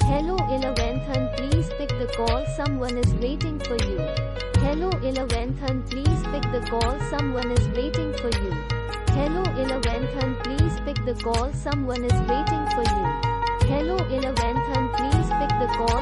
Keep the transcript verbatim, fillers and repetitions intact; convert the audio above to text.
Hello Ilaventhan, please pick the call, someone is waiting for you. Hello Ilaventhan, please pick the call, someone is waiting for you. Hello Ilaventhan, please pick the call, someone is waiting for you. Hello Ilaventhan, please pick the call,